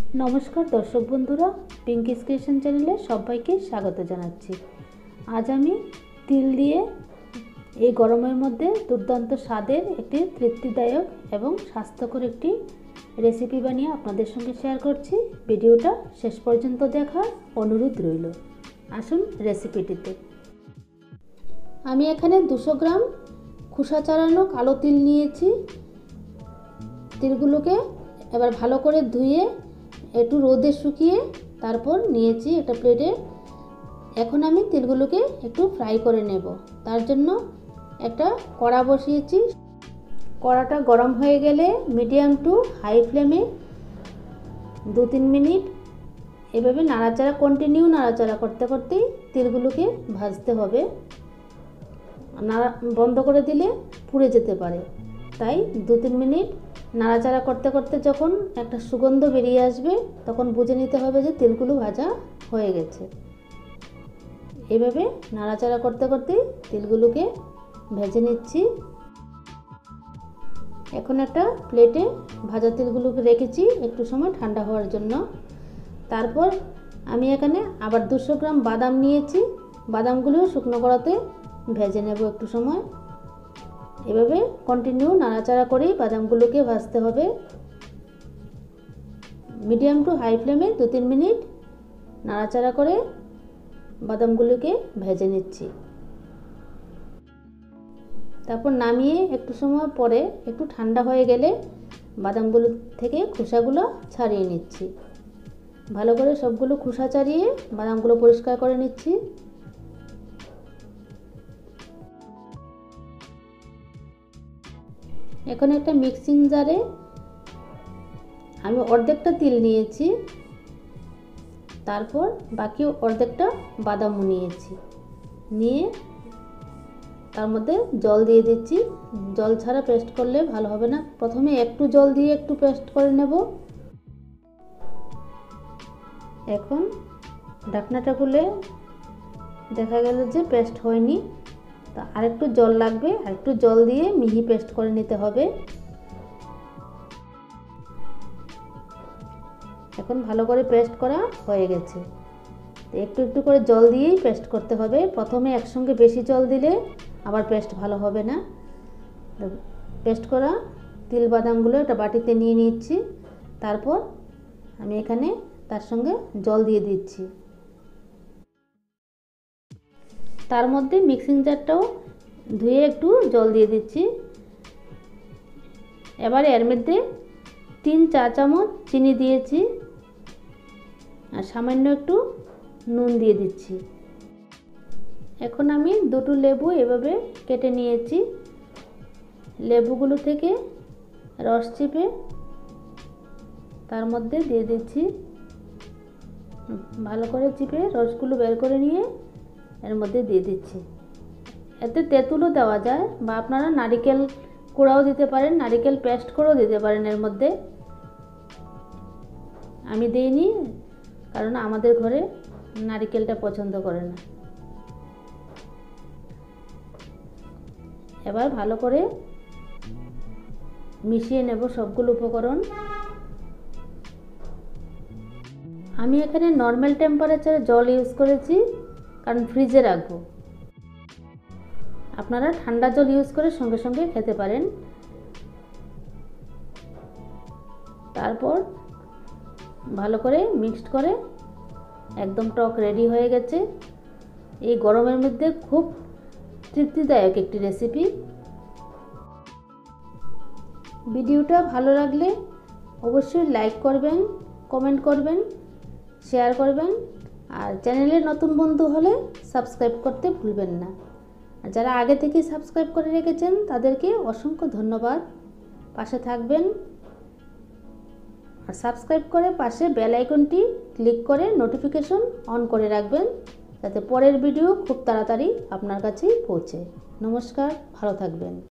নমস্কার দর্শক বন্ধুরা, পিঙ্কিস ক্রিয়েশন চ্যানেলে সবাইকে স্বাগত জানাচ্ছি। আজ আমি তিল দিয়ে এই গরমের মধ্যে দুর্দান্ত স্বাদের একটি তৃপ্তিদায়ক এবং স্বাস্থ্যকর একটি রেসিপি বানিয়ে আপনাদের সঙ্গে শেয়ার করছি। ভিডিওটা শেষ পর্যন্ত দেখার অনুরোধ রইল। আসুন রেসিপিটিতে। আমি এখানে 200 গ্রাম খোসা ছাড়ানো কালো তিল নিয়েছি। তিলগুলোকে এবার ভালো করে ধুয়ে একটু রোদে শুকিয়ে তারপর নিয়েছি একটা প্লেটে। এখন আমি তিলগুলোকে একটু ফ্রাই করে নেব। তার জন্য একটা কড়া বসিয়েছি। কড়াটা গরম হয়ে গেলে মিডিয়াম টু হাই ফ্লেমে 2-3 মিনিট এভাবে কন্টিনিউ নাড়াচাড়া করতে করতেই তিলগুলোকে ভাজতে হবে। বন্ধ করে দিলে পুড়ে যেতে পারে, তাই 2-3 মিনিট নাড়াচাড়া করতে করতে যখন একটা সুগন্ধ বেরিয়ে আসবে তখন বুঝে নিতে হবে যে তিলগুলো ভাজা হয়ে গেছে। এভাবে নাড়াচাড়া করতে করতে তিলগুলোকে ভেজে নিচ্ছি। এখন একটা প্লেটে ভাজা তিলগুলোকে রেখেছি একটু সময় ঠান্ডা হওয়ার জন্য। তারপর আমি এখানে আবার 200 গ্রাম বাদাম নিয়েছি। বাদামগুলো শুকনো কড়াতে ভেজে নেব একটু সময়। এভাবে কন্টিনিউ নাড়াচাড়া করেই বাদামগুলোকে ভাজতে হবে। মিডিয়াম টু হাই ফ্লেমে 2-3 মিনিট নাড়াচাড়া করে বাদামগুলোকে ভেজে নিচ্ছি। তারপর নামিয়ে একটু সময় পরে একটু ঠান্ডা হয়ে গেলে বাদামগুলো থেকে খোসাগুলো ছাড়িয়ে নিচ্ছি। ভালো করে সবগুলো খোসা ছাড়িয়ে বাদামগুলো পরিষ্কার করে নিচ্ছি। এখন একটা মিক্সিং জারে আমি অর্ধেকটা তিল নিয়েছি, তারপর বাকি অর্ধেকটা বাদামও নিয়েছি। নিয়ে তার মধ্যে জল দিয়ে দিচ্ছি। জল ছাড়া পেস্ট করলে ভালো হবে না, প্রথমে একটু জল দিয়ে একটু পেস্ট করে নেব। এখন ঢাকনাটা খুলে দেখা গেল যে পেস্ট হয়নি, তা আরেকটু জল লাগবে। আরেকটু জল দিয়ে মিহি পেস্ট করে নিতে হবে। এখন ভালো করে পেস্ট করা হয়ে গেছে। একটু একটু করে জল দিয়েই পেস্ট করতে হবে। প্রথমে একসঙ্গে বেশি জল দিলে আবার পেস্ট ভালো হবে না। পেস্ট করা তিল বাদামগুলো একটা বাটিতে নিয়ে নিচ্ছি। তারপর আমি এখানে তার সঙ্গে জল দিয়ে দিচ্ছি। তার মধ্যে মিক্সিং জারটাও ধুয়ে একটু জল দিয়ে দিচ্ছি। এবার এর মধ্যে 3 চা চামচ চিনি দিয়েছি আর সামান্য একটু নুন দিয়ে দিচ্ছি। এখন আমি 2টো লেবু এভাবে কেটে নিয়েছি। লেবুগুলো থেকে রস চিপে তার মধ্যে দিয়ে দিচ্ছি। ভালো করে চিপে রসগুলো বের করে নিয়ে এর মধ্যে দিয়ে দিচ্ছি। এতে তেঁতুলও দেওয়া যায় বা আপনারা নারিকেল কোড়াও দিতে পারেন, নারিকেল পেস্ট করেও দিতে পারেন এর মধ্যে। আমি দিইনি কারণ আমাদের ঘরে নারিকেলটা পছন্দ করে না। এবার ভালো করে মিশিয়ে নেব সবগুলো উপকরণ। আমি এখানে নর্মাল টেম্পারেচারে জল ইউজ করেছি কারণ ফ্রিজে রাখবো। আপনারা ঠান্ডা জল ইউজ করে সঙ্গে সঙ্গে খেতে পারেন। তারপর ভালো করে মিক্সড করে একদম টক রেডি হয়ে গেছে। এই গরমের মধ্যে খুব তৃপ্তিদায়ক একটি রেসিপি। ভিডিওটা ভালো লাগলে অবশ্যই লাইক করবেন, কমেন্ট করবেন, শেয়ার করবেন। আর চ্যানেলে নতুন বন্ধু হলে সাবস্ক্রাইব করতে ভুলবেন না। আর যারা আগে থেকে সাবস্ক্রাইব করে রেখেছেন তাদেরকে অসংখ্য ধন্যবাদ। পাশে থাকবেন আর সাবস্ক্রাইব করে পাশে বেল আইকনটি ক্লিক করে নোটিফিকেশন অন করে রাখবেন, যাতে পরের ভিডিও খুব তাড়াতাড়ি আপনার কাছে পৌঁছে। নমস্কার, ভালো থাকবেন।